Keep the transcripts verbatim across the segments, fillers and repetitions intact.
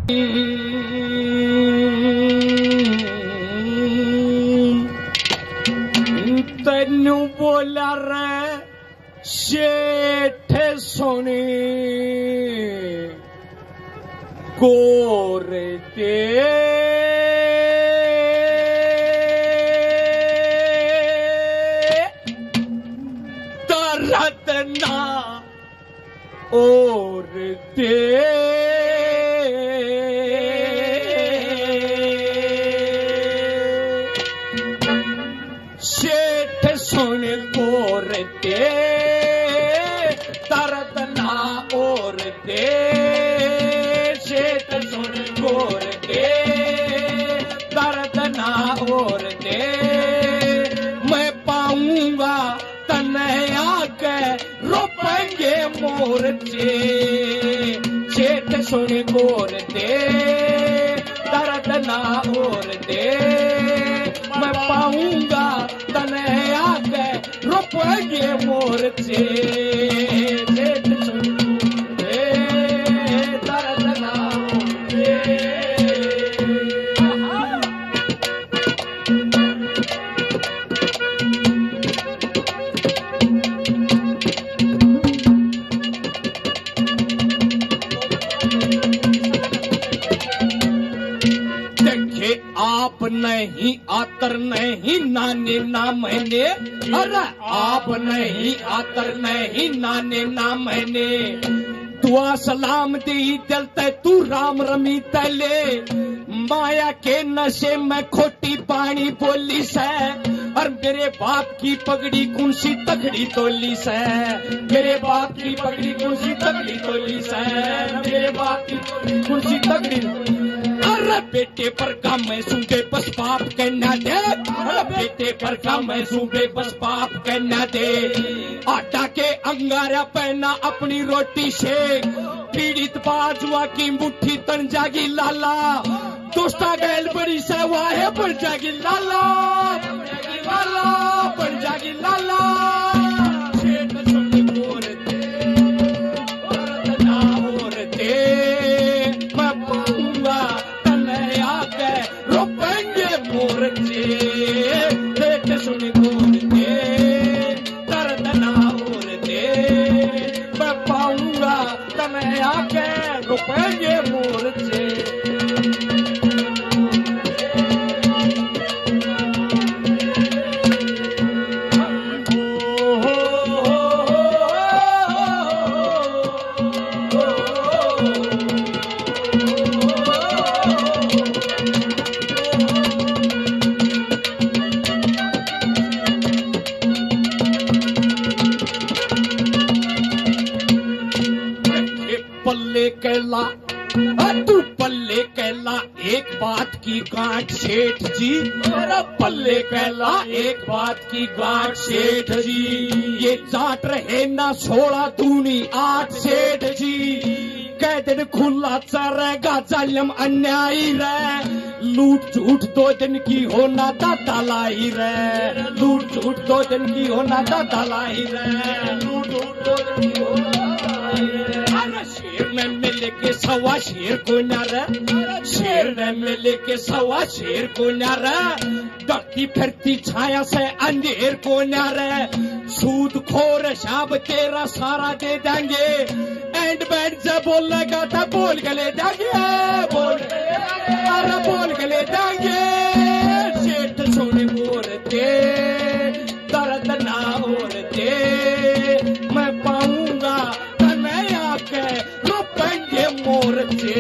तेनू बोला रे शेठ सोनी गोरे दे तरतना और दे शेठ सोने गोर दे तरतना और दे शेठ सोने गोर दे तरतना और दे मैं पाऊंगा तनया के रुपये मोर्चे शेठ सोने गोर दे तरतना और दे मैं पाऊंगा तनया के रुपये मोर्चे शेठ सोने दे तरतना और दे आप नहीं आतर नहीं नाने ना मैंने अरे आप नहीं आतर नहीं नाने ना मैंने दुआ सलाम दी दिलते तू राम रमी तले माया के नशे में खोटी पानी बोली से और मेरे बाप की पगड़ी कुंसी तगड़ी तोली से मेरे बाप की पगड़ी कुंसी तगड़ी तोली से मेरे बाप की कुंसी तगड़ी अरे बेटे पर का मैं सूबे बस बाप कहना दे अरे बेटे पर का मैं सूबे बस बाप कहना दे आटा के अंगारा पहना अपनी रोटी शेक पीड़ित बाजुआ की मुट्ठी तन जागी लाला दोस्ता गैल बड़ी सेवा है बन जागी लाला लाला बन जागी लाला शेठ सोने गोर दे तरतना और दे मैं पाऊंगा तनया के रुपये मोर्चे शेठ सोने गोर दे तरतना और दे मैं पाऊंगा तनया के रुपये मोर्चे पल्ले कहला तू पल्ले कहला एक बात की गांठ सेठ जी अरे पल्ले कहला एक बात की गांठ सेठ जी ये जाट रहे ना सोलह दूनी आठ सेठ जी कह दिन खुला चरेगा जालिम अन्यायी रे लूट झूठ दो दिन की होना दादा लाई रे लूट झूठ दो दिन की होना दादा लाई रे लूट झूठ दो दिन की होना शेर में मिले के सवा शेर को नारा शेर में मिले के सवा शेर को नारा डरती फिरती छाया से अंधेर को नारा सूद खोर शाब तेरा सारा दे देंगे एंड बैंड से बोल लगा था बोल गले देंगे बोल अरे बोल गले देंगे शेठ सोने गोर दे दर्द ना और दे मैं पाऊंगा तनया के रुपये मोर्चे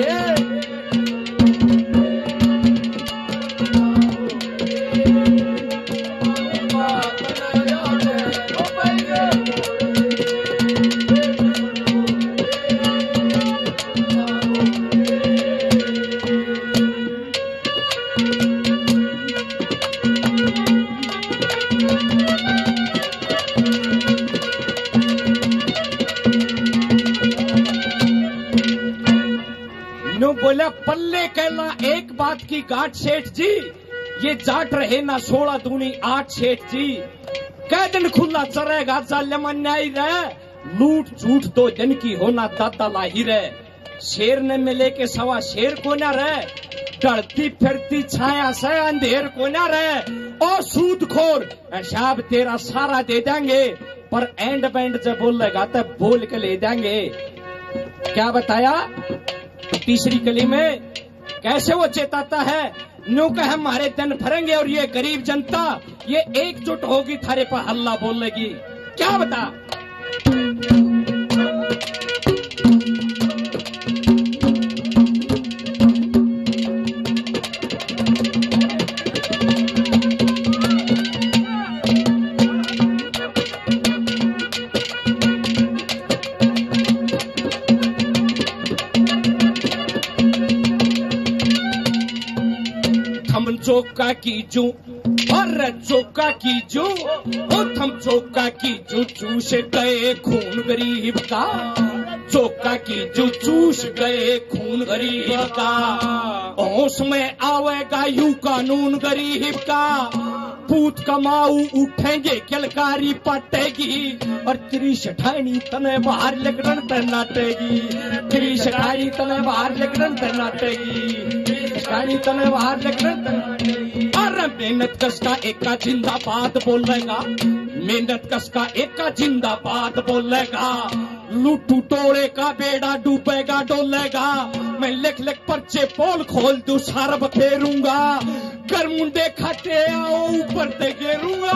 बोला पल्ले कहला एक बात की गांठ सेठ जी ये जाट रहे ना सोलह दूनी आठ सेठ जी कह दिन खुला चरेगा जालिम अन्यायी रे लूट झूठ दो दिन की होना दादा लाही रे शेर ने मिले के सवा शेर को न रहे, ढलती फिरती छाया से अंधेर को न रहे। ओ सूदखोर, हिसाब तेरा सारा दे देंगे, पर एंड बैंड जब बोलेगा तब बोल के ले देंगे। क्या बताया तीसरी कली में? कैसे वो चेताता है, न्यू कहे हमारे दिन भरेंगे और ये गरीब जनता ये एकजुट होगी थारे पर हल्ला बोलेगी। क्या बता? चौका की जू और चौका की जू, थम चौका की जू चूस गए खून गरीब का, चौका की जू चूस गए खून गरीब का। होश में आवेगा यू कानून गरीब का, पूत कमाऊ उठेंगे किलकारी पटेगी, और त्रिश ठानी तने बाहर लेकर नाटेगी, त्रिश ठानी तने बाहर लेकर नाटेगी, ठानी तने बाहर लेकर। अरे मेहनत कस का एक का जिंदाबाद बोलेगा, मेहनत कस का एक का जिंदाबाद बोलेगा, लूटू टोड़े का बेड़ा डूबेगा डोलेगा। मैं लिख लिख पर्चे पोल खोल दूं सारब फेरूंगा, कर मुंडे खाते आओ ऊपर ते गिरूंगा।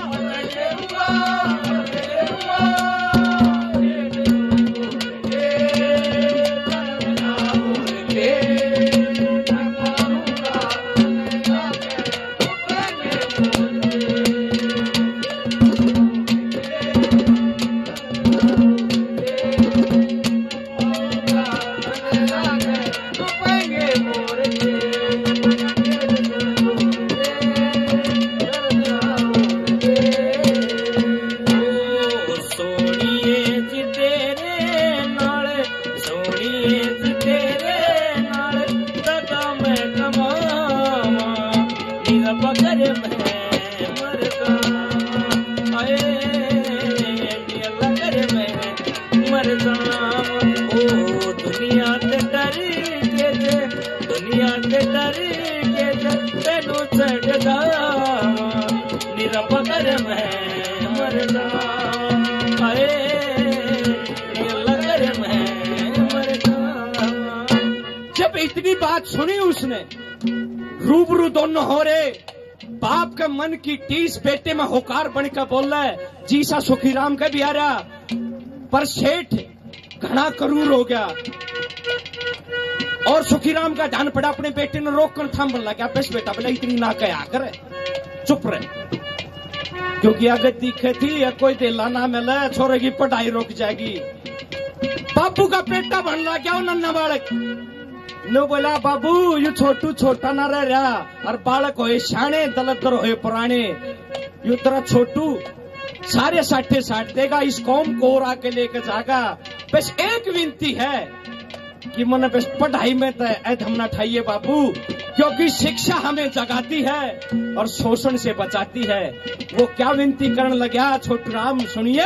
जब इतनी बात सुनी उसने, रूबरू दोनों हो रहे, बाप के मन की टीस बेटे में होकार बनकर बोल रहा है, जीसा सुखीराम का भी आ रहा, पर सेठ घना करूर हो गया और सुखीराम का ध्यान पड़ा अपने बेटे ने रोक कर थाम बोला, क्या बस बेटा बोला इतनी ना कहा करे, चुप रहे, क्योंकि अगर दिखे थी या कोई दिला ना मिला छोरे की पढ़ाई रुक जाएगी। बाबू का बेटा बन रहा क्या नन्ना बालक, नो बोला बाबू यू छोटू छोटा ना रह रहा, और बालक होए शाणे दलदर होए पुराने, यू तरह छोटू सारे साठे साठ देगा, इस कौम को और आके लेके जाएगा। बस एक विनती है कि मन बस पढ़ाई में तो ऐधम ना ठाइए बाबू, क्योंकि शिक्षा हमें जगाती है और शोषण से बचाती है। वो क्या विनती करने लगा छोटू राम, सुनिए।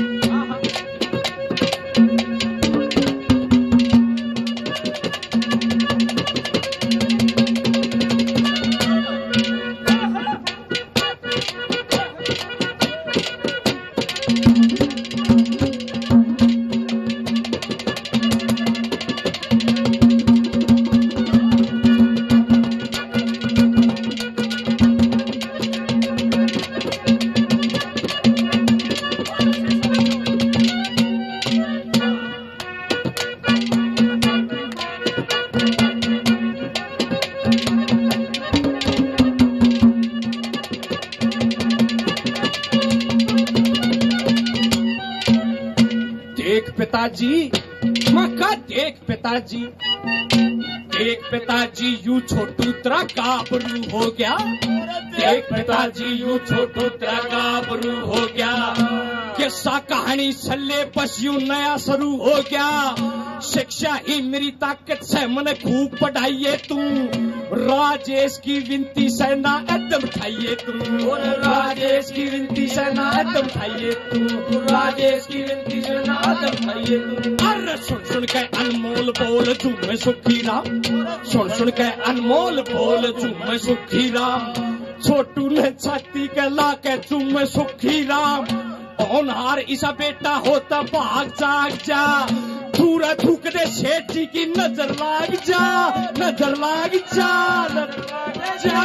पिताजी मक्का देख पिताजी, देख पिताजी यू छोटू तेरा काबरू हो गया, देख पिताजी यू छोटू तेरा काबरू हो गया, किस्सा कहानी सल्ले बस यू नया शुरू हो गया। शिक्षा ही मेरी ताकत से मैंने खूब पढ़ाइए तू, राजेश की विनती से ना एकदम खाइए तू, राजेश की विनती से ना एकदम खाइए तू, राजेश की विनती से ना एकदम खाइए तू। अरे सुन सुन के अनमोल बोल झूमे सुखी राम, सुन सुन के अनमोल बोल झूमे सुखी राम। छोटू ने छाती के ला के झूमे सुखी राम, होनहार ईसा बेटा होता भाग जाग जा। थूरा थूक दे सेठ जी की नजर लाग जा, नजर लाग जा, नजर लाग जा।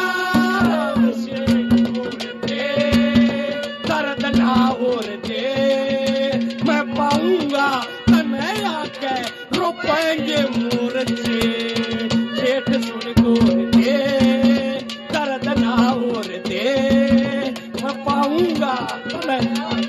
दर्द ना और दे मैं पाऊंगा तने आके रोपेंगे मोर्चे। सेठ सुन गोर दे दर्द ना और दे मैं पाऊंगा तने